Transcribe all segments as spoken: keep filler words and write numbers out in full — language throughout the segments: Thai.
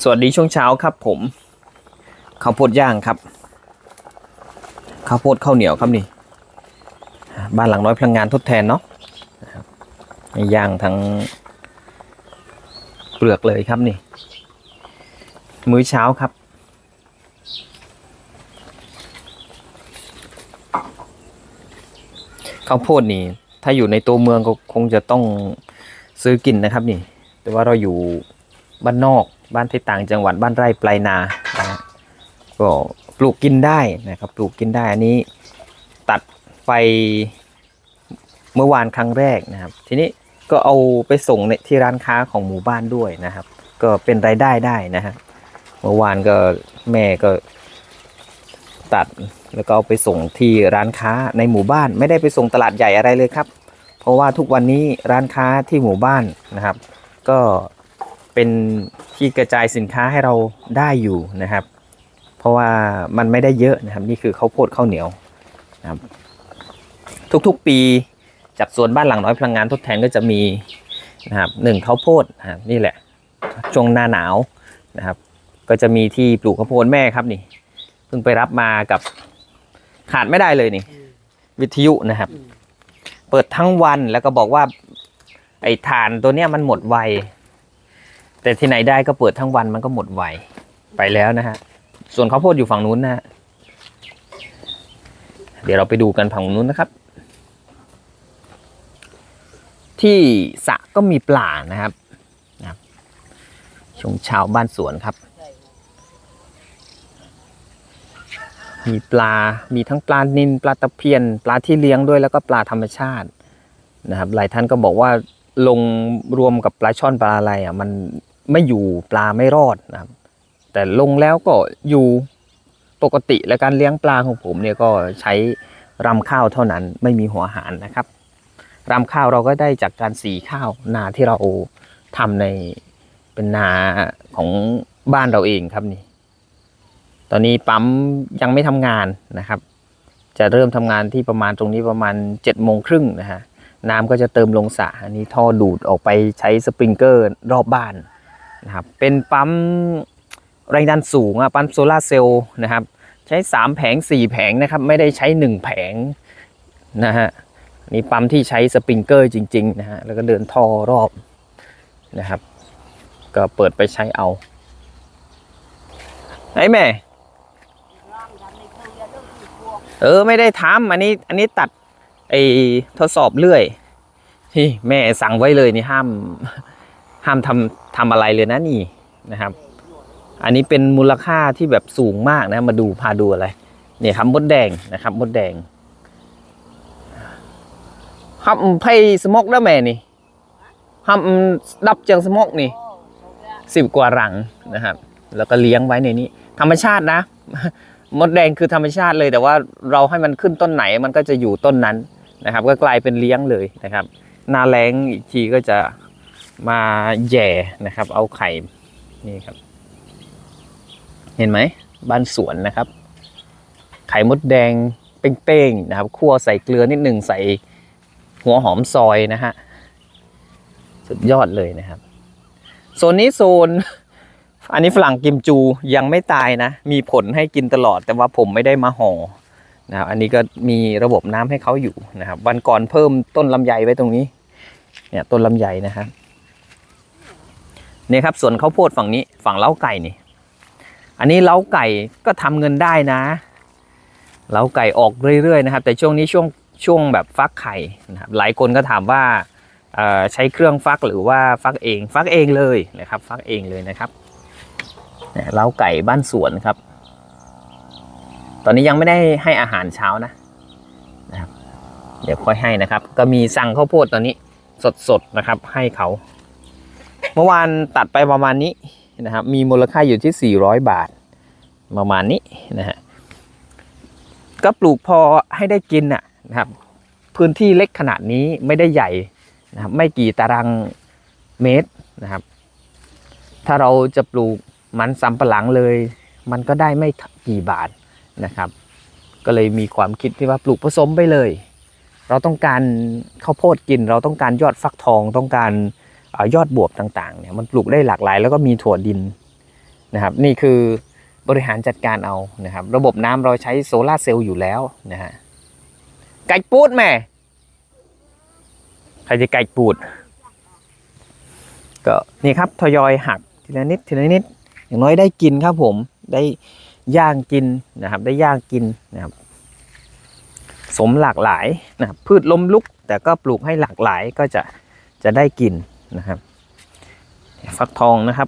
สวัสดีช่วงเช้าครับผมข้าวโพดย่างครับข้าวโพดข้าวเหนียวครับนี่บ้านหลังน้อยพลังงานทดแทนเนาะย่างทั้งเปลือกเลยครับนี่มื้อเช้าครับข้าวโพดนี่ถ้าอยู่ในตัวเมืองก็คงจะต้องซื้อกินนะครับนี่แต่ว่าเราอยู่บ้านนอกบ้านที่ต่างจังหวัดบ้านไร่ปลายนานะก็ปลูกกินได้นะครับปลูกกินได้อันนี้ตัดไปเมื่อวานครั้งแรกนะครับทีนี้ก็เอาไปส่งในที่ร้านค้าของหมู่บ้านด้วยนะครับก็เป็นรายได้ได้นะฮะเมื่อวานก็แม่ก็ตัดแล้วก็เอาไปส่งที่ร้านค้าในหมู่บ้านไม่ได้ไปส่งตลาดใหญ่อะไรเลยครับเพราะว่าทุกวันนี้ร้านค้าที่หมู่บ้านนะครับก็เป็นที่กระจายสินค้าให้เราได้อยู่นะครับเพราะว่ามันไม่ได้เยอะนะครับนี่คือข้าวโพดข้าวเหนียวนะครับทุกๆปีจากสวนบ้านหลังน้อยพลังงานทดแทนก็จะมีนะครับหนึ่งข้าวโพดนะครับนี่แหละช่วงหน้าหนาวนะครับก็จะมีที่ปลูกข้าวโพดแม่ครับนี่เพิ่งไปรับมากับขาดไม่ได้เลยนี่วิทยุนะครับเปิดทั้งวันแล้วก็บอกว่าไอ้ถ่านตัวเนี้ยมันหมดไวแต่ที่ไหนได้ก็เปิดทั้งวันมันก็หมดไวไปแล้วนะฮะส่วนข้าวโพดอยู่ฝั่งนู้นนะฮะเดี๋ยวเราไปดูกันฝั่งนู้นนะครับที่สระก็มีปลานะครับนะครับช่วงเช้าบ้านสวนครับมีปลามีทั้งปลานิลปลาตะเพียนปลาที่เลี้ยงด้วยแล้วก็ปลาธรรมชาตินะครับหลายท่านก็บอกว่าลงรวมกับปลาช่อนปลาอะไรอ่ะมันไม่อยู่ปลาไม่รอดนะครับแต่ลงแล้วก็อยู่ปกติและการเลี้ยงปลาของผมเนี่ยก็ใช้รำข้าวเท่านั้นไม่มีหัวหารนะครับรำข้าวเราก็ได้จากการสีข้าวนาที่เราทำในเป็นนาของบ้านเราเองครับนี่ตอนนี้ปั๊มยังไม่ทำงานนะครับจะเริ่มทำงานที่ประมาณตรงนี้ประมาณเจ็ดโมงครึ่งนะฮะน้ำก็จะเติมลงสระอันนี้ท่อดูดออกไปใช้สปริงเกอร์รอบบ้านนะครับเป็นปั๊มแรงดันสูงอ่ะปั๊มโซลาร์เซลล์นะครับใช้สามแผงสี่แผงนะครับไม่ได้ใช้หนึ่งแผงนะฮะนี่ปั๊มที่ใช้สปริงเกอร์จริงๆนะฮะแล้วก็เดินท่อรอบนะครับก็เปิดไปใช้เอาไอ้แม่เออไม่ได้ทำอันนี้อันนี้ตัดไอ้ทดสอบเลื่อยที่แม่สั่งไว้เลยนี่ห้ามห้ามทำทำอะไรเลยนะนี่นะครับอันนี้เป็นมูลค่าที่แบบสูงมากนะมาดูพาดูอะไรเนี่ยครับมดแดงนะครับมดแดงห้ามไพ่สมกแล้วแม่นี่ห้ามดับเจียงสมกนี่สิบกว่ารังนะครับแล้วก็เลี้ยงไว้ในนี้ธรรมชาตินะมดแดงคือธรรมชาติเลยแต่ว่าเราให้มันขึ้นต้นไหนมันก็จะอยู่ต้นนั้นนะครับก็กลายเป็นเลี้ยงเลยนะครับหน้าแล้งอีกทีก็จะมาแย่นะครับเอาไข่นี่ครับเห็นไหมบ้านสวนนะครับไข่มดแดงเป้งๆนะครับคั่วใส่เกลือนิดหนึ่งใส่หัวหอมซอยนะฮะสุดยอดเลยนะครับโซนนี้โซนอันนี้ฝรั่งกิมจูยังไม่ตายนะมีผลให้กินตลอดแต่ว่าผมไม่ได้มาห่อนะครับอันนี้ก็มีระบบน้ำให้เขาอยู่นะครับวันก่อนเพิ่มต้นลำไยไว้ตรงนี้เนี่ยต้นลำไยนะครับเนี่ยครับส่วนข้าวโพดฝั่งนี้ฝั่งเล้าไก่นี่อันนี้เล้าไก่ก็ทำเงินได้นะเล้าไก่ออกเรื่อยๆนะครับแต่ช่วงนี้ช่วงช่วงแบบฟักไข่นะครับหลายคนก็ถามว่าใช้เครื่องฟักหรือว่าฟักเองฟักเองเลยนะครับฟักเองเลยนะครับเล้าไก่บ้านสวนครับตอนนี้ยังไม่ได้ให้อาหารเช้านะนะครับเดี๋ยวค่อยให้นะครับก็มีสั่งข้าวโพดตอนนี้สดๆนะครับให้เขาเมื่อวานตัดไปประมาณนี้นะครับมีมูลค่าอยู่ที่สี่ร้อยบาทประมาณนี้นะฮะก็ปลูกพอให้ได้กินน่ะนะครับพื้นที่เล็กขนาดนี้ไม่ได้ใหญ่นะครับไม่กี่ตารางเมตรนะครับถ้าเราจะปลูกมันสำปะหลังเลยมันก็ได้ไม่กี่บาทนะครับก็เลยมีความคิดที่ว่าปลูกผสมไปเลยเราต้องการข้าวโพดกินเราต้องการยอดฟักทองต้องการยอดบวบต่างๆเนี่ยมันปลูกได้หลากหลายแล้วก็มีถั่วดินนะครับนี่คือบริหารจัดการเอานะครับระบบน้ำเราใช้โซลาร์เซลล์อยู่แล้วนะฮะไก่ปูดแม่ใครจะไก่ปูดก็นี่ครับทยอยหักทีละนิดทีละนิดอย่างน้อยได้กินครับผมได้ย่างกินนะครับได้ย่างกินนะครับสมหลากหลายนะครับพืชล้มลุกแต่ก็ปลูกให้หลากหลายก็จะจะได้กินนะครับฟักทองนะครับ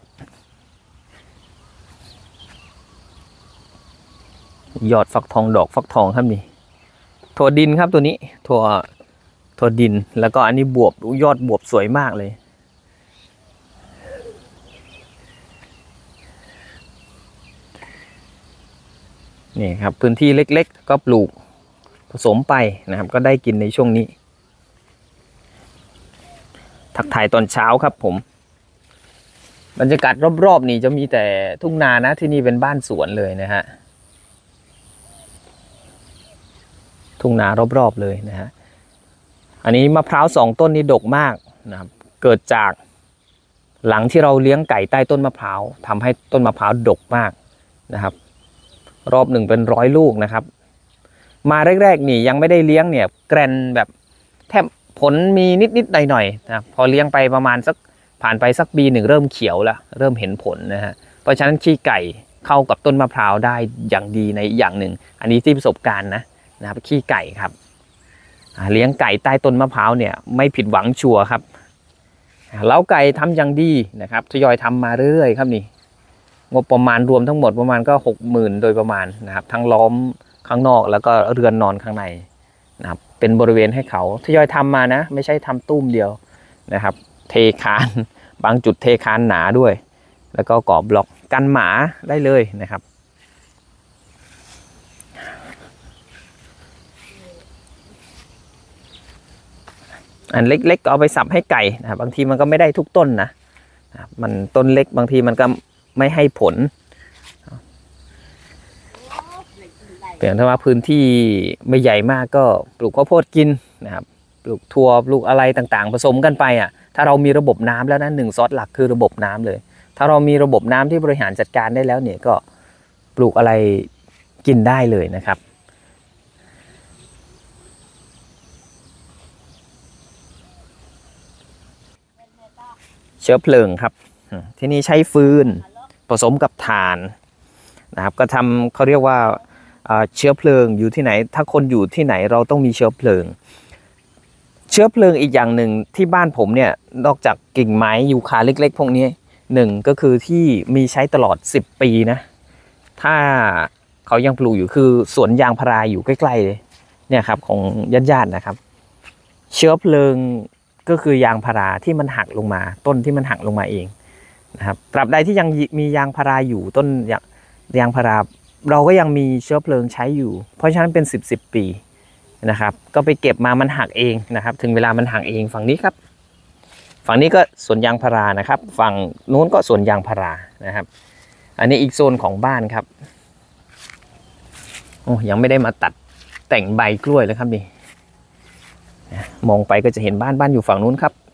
ยอดฟักทองดอกฟักทองครับนี่ถั่วดินครับตัวนี้ถั่วถั่วดินแล้วก็อันนี้บวบยอดบวบสวยมากเลยนี่ครับพื้นที่เล็กๆก็ปลูกผสมไปนะครับก็ได้กินในช่วงนี้ทักทายตอนเช้าครับผมบรรยากาศรอบๆนี่จะมีแต่ทุ่งนานะที่นี่เป็นบ้านสวนเลยนะฮะทุ่งนารอบๆเลยนะฮะอันนี้มะพร้าวสองต้นนี้ดกมากนะครับเกิดจากหลังที่เราเลี้ยงไก่ใต้ต้นมะพร้าวทำให้ต้นมะพร้าวดกมากนะครับรอบหนึ่งเป็นร้อยลูกนะครับมาแรกๆนี่ยังไม่ได้เลี้ยงเนี่ยแกรนแบบแทบผลมีนิดๆหน่อยๆนะพอเลี้ยงไปประมาณสักผ่านไปสักปีหนึ่งเริ่มเขียวแล้วเริ่มเห็นผลนะฮะเพราะฉะนั้นขี้ไก่เข้ากับต้นมะพร้าวได้อย่างดีในอย่างหนึ่งอันนี้ที่ประสบการณ์นะนะครับขี้ไก่ครับเลี้ยงไก่ใต้ต้นมะพร้าวเนี่ยไม่ผิดหวังชัวร์ครับเล้าไก่ทำอย่างดีนะครับทยอยทำมาเรื่อยๆครับนี่งบประมาณรวมทั้งหมดประมาณก็หกหมื่นโดยประมาณนะครับทั้งล้อมข้างนอกแล้วก็เรือนนอนข้างในนะครับเป็นบริเวณให้เขาทยอยทำมานะไม่ใช่ทำตุ้มเดียวนะครับเทคานบางจุดเทคานหนาด้วยแล้วก็ก่อบล็อกกันหมาได้เลยนะครับอันเล็กๆเอาไปสับให้ไก่นะครับบางทีมันก็ไม่ได้ทุกต้นนะมันต้นเล็กบางทีมันก็ไม่ให้ผลเพียงแต่ว่าพื้นที่ไม่ใหญ่มากก็ปลูกข้าวโพดกินนะครับปลูกถั่วปลูกอะไรต่างๆผสมกันไปอ่ะถ้าเรามีระบบน้ำแล้วนะหนึ่งซอสหลักคือระบบน้ำเลยถ้าเรามีระบบน้ำที่บริหารจัดการได้แล้วเนี่ยก็ปลูกอะไรกินได้เลยนะครับเชื้อเพลิงครับที่นี่ใช้ฟืนผสมกับถ่านนะครับก็ทำเขาเรียกว่าเชื้อเพลิงอยู่ที่ไหนถ้าคนอยู่ที่ไหนเราต้องมีเชื้อเพลิงเชื้อเพลิงอีกอย่างหนึ่งที่บ้านผมเนี่ยนอกจากกิ่งไม้ยูคาเล็กๆพวกนี้หนึ่งก็คือที่มีใช้ตลอดสิบปีนะถ้าเขายังปลูกอยู่คือสวนยางพาราอยู่ใกล้ๆเลยเนี่ยครับของญาติๆนะครับเชื้อเพลิงก็คือยางพาราที่มันหักลงมาต้นที่มันหักลงมาเองนะครับตราบใดที่ยังมียางพาราอยู่ต้นยางพาราเราก็ยังมีเชื้อเพลิงใช้อยู่เพราะฉะนั้นเป็นสิบสิบปีนะครับก็ไปเก็บมามันหักเองนะครับถึงเวลามันหักเองฝั่งนี้ครับฝั่งนี้ก็สวนยางพารานะครับฝั่งนู้นก็สวนยางพารานะครับอันนี้อีกโซนของบ้านครับโอ้ยังไม่ได้มาตัดแต่งใบกล้วยเลยครับนี่มองไปก็จะเห็นบ้านบ้านอยู่ฝั่งนู้นครับ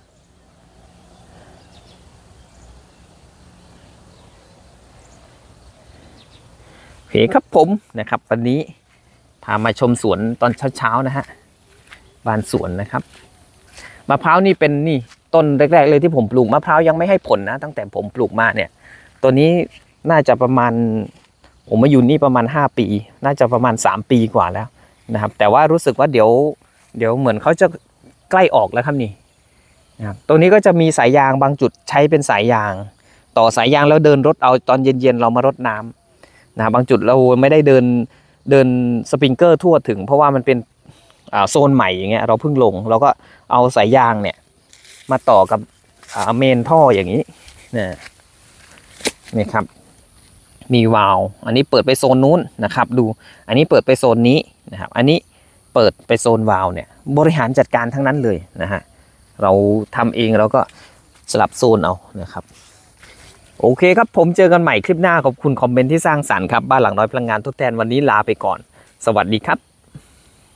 โอเคครับผมนะครับวันนี้พามาชมสวนตอนเช้าๆนะฮะบ้านสวนนะครับมะพร้าวนี่เป็นนี่ต้นแรกๆเลยที่ผมปลูกมะพร้าวยังไม่ให้ผลนะตั้งแต่ผมปลูกมาเนี่ยตัวนี้น่าจะประมาณผมมาอยู่นี่ประมาณห้าปีน่าจะประมาณสามปีกว่าแล้วนะครับแต่ว่ารู้สึกว่าเดี๋ยวเดี๋ยวเหมือนเขาจะใกล้ออกแล้วครับนี่นะครับตัวนี้ก็จะมีสายยางบางจุดใช้เป็นสายยางต่อสายยางแล้วเดินรถเอาตอนเย็นๆเรามารดน้ำนะบางจุดเราไม่ได้เดินเดินสปริงเกอร์ทั่วถึงเพราะว่ามันเป็นโซนใหม่อย่างเงี้ยเราเพิ่งลงเราก็เอาสายยางเนี่ยมาต่อกับเมนท่ออย่างนี้นะนี่ครับมีวาล์วอันนี้เปิดไปโซนนู้นนะครับดูอันนี้เปิดไปโซนนี้นะครับอันนี้เปิดไปโซนวาล์วเนี่ยบริหารจัดการทั้งนั้นเลยนะฮะเราทำเองเราก็สลับโซนเอานะครับโอเคครับผมเจอกันใหม่คลิปหน้าขอบคุณคอมเมนต์ที่สร้างสรรค์ครับบ้านหลังน้อยพลังงานทดแทนวันนี้ลาไปก่อนสวัสดีครับ